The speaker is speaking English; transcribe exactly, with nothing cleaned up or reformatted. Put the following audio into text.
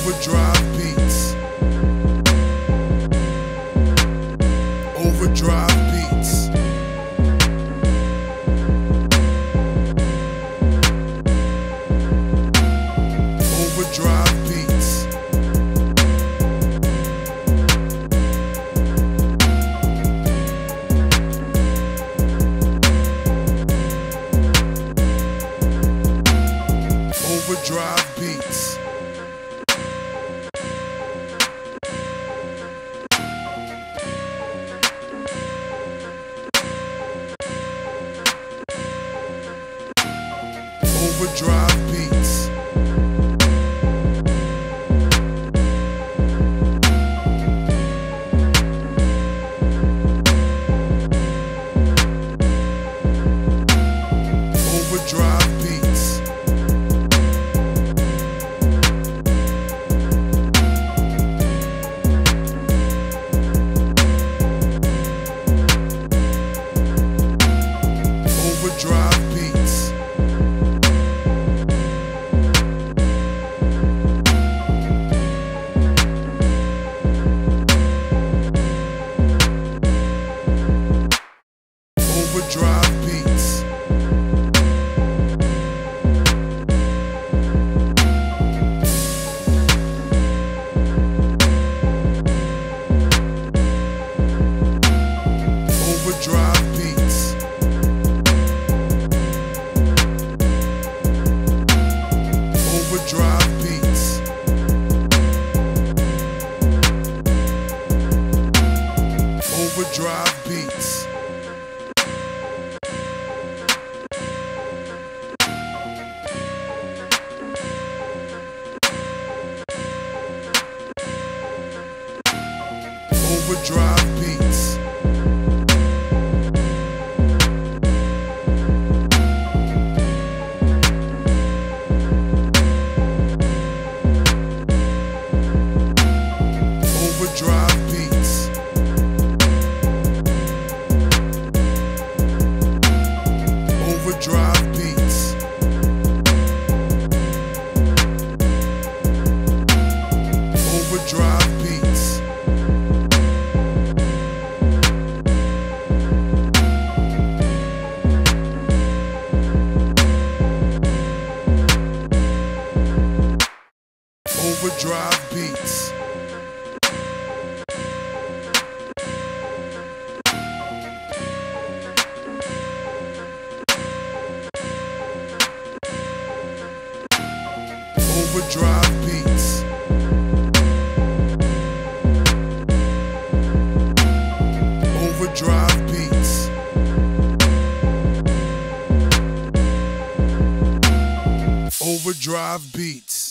Overdrive Beatz. Overdrive Beatz. Overdrive Beatz. Overdrive Beatz. Overdrive Beatz. Overdrive Beatz. Overdrive Beatz. Overdrive Beatz. Overdrive Beatz. Overdrive Beatz. Overdrive Beatz. Overdrive Beatz. Overdrive Beatz. Overdrive Beatz. Overdrive Beatz. Overdrive Beatz. Overdrive Beatz. Overdrive Beatz. Overdrive Beatz.